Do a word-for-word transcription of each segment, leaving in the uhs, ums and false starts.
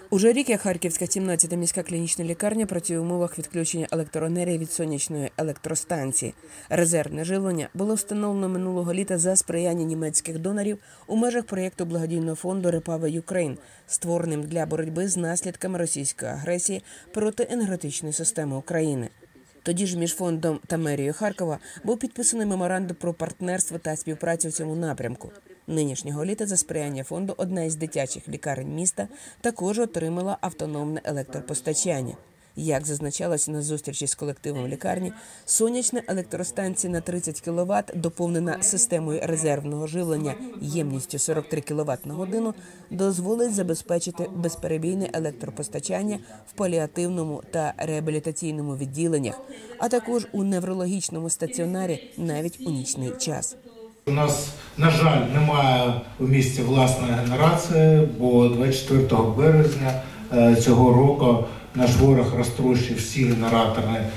Уже рік, як Харківська сімнадцята міська клінічна лікарня працює в умовах відключення електроенергії від сонячної електростанції. Резервне живлення було встановлено минулого літа за сприяння німецьких донорів у межах проєкту благодійного фонду «Repower Ukraine», створеним для боротьби з наслідками російської агресії проти енергетичної системи України. Тоді ж між фондом та мерією Харкова був підписаний меморандум про партнерство та співпрацю в цьому напрямку. Нинішнього літа за сприяння фонду одна із дитячих лікарень міста також отримала автономне електропостачання. Як зазначалося на зустрічі з колективом лікарні, сонячна електростанція на тридцять кіловат, доповнена системою резервного живлення ємністю сорок три кіловат на годину, дозволить забезпечити безперебійне електропостачання в паліативному та реабілітаційному відділеннях, а також у неврологічному стаціонарі навіть у нічний час. У нас, на жаль, немає у місті власної генерації, бо двадцять четвертого березня цього року наш ворог розтрощив всі генератори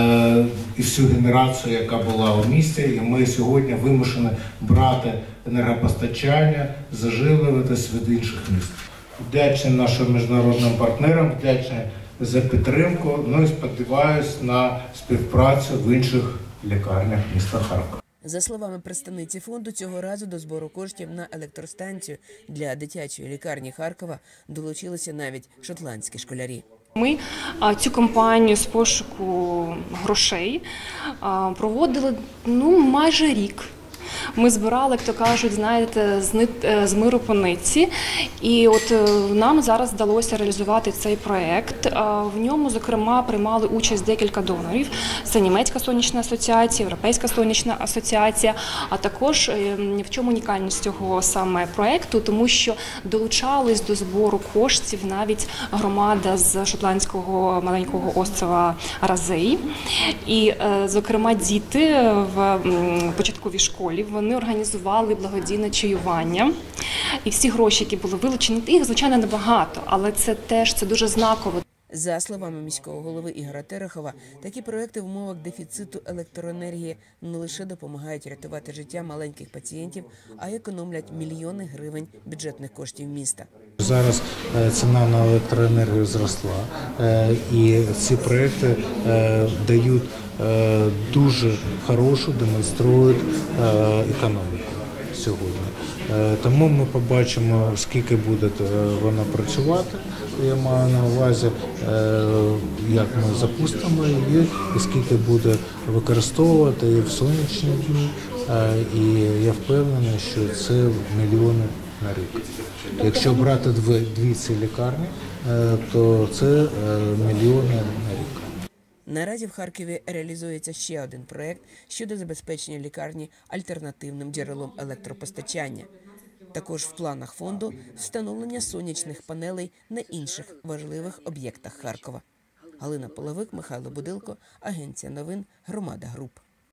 і всю генерацію, яка була у місті. І ми сьогодні вимушені брати енергопостачання, заживлюватись від інших міст. Вдячний нашим міжнародним партнерам, вдячний за підтримку. Ну і сподіваюся на співпрацю в інших лікарнях міста Харкова. За словами представниці фонду, цього разу до збору коштів на електростанцію для дитячої лікарні Харкова долучилися навіть шотландські школярі. Ми цю кампанію з пошуку грошей проводили ну, майже рік. Ми збирали, як то кажуть, знаєте, з, нит, з миру по нитці. І от нам зараз вдалося реалізувати цей проєкт. В ньому, зокрема, приймали участь декілька донорів. Це Німецька сонячна асоціація, Європейська сонячна асоціація. А також в чому унікальність цього саме проєкту, тому що долучались до збору коштів навіть громада з шотландського маленького острова Разей. І, зокрема, діти в початковій школі, вони організували благодійне чаювання. І всі гроші, які були вилучені, їх, звичайно, небагато, але це теж це дуже знаково. За словами міського голови Ігоря Терехова, такі проекти в умовах дефіциту електроенергії не лише допомагають рятувати життя маленьких пацієнтів, а й економлять мільйони гривень бюджетних коштів міста. Зараз ціна на електроенергію зросла, і ці проекти дають дуже хорошу, демонструють економіку сьогодні. Тому ми побачимо, скільки буде вона працювати. Я маю на увазі, як ми запустимо її, і скільки буде використовувати і в сонячні дні. І я впевнений, що це мільйони на рік. Якщо брати дві, дві ці лікарні, то це мільйони на рік. Наразі в Харкові реалізується ще один проєкт щодо забезпечення лікарні альтернативним джерелом електропостачання. Також в планах фонду встановлення сонячних панелей на інших важливих об'єктах Харкова. Галина Половик, Михайло Будилко, Агенція новин, Громада Груп.